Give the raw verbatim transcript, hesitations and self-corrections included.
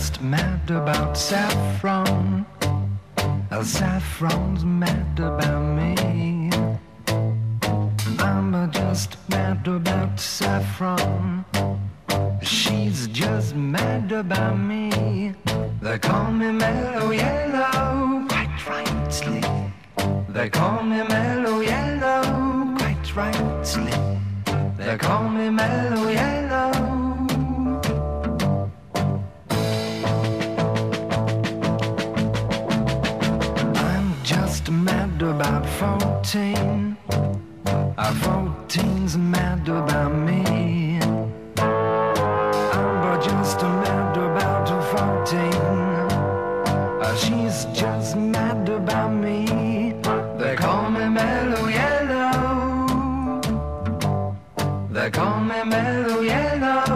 just mad about saffron. Uh, Saffron's mad about me. I'm uh, just mad about saffron. She's just mad about me. They call me Mellow Yellow, quite rightly. They call me Mellow Yellow, quite rightly. They call me Mellow Yellow. I'm just mad about fourteen. Uh, fourteen's mad about me. I'm just mad about fourteen. Uh, she's just mad about me. They call me Mellow Yellow. They call me Mellow Yellow.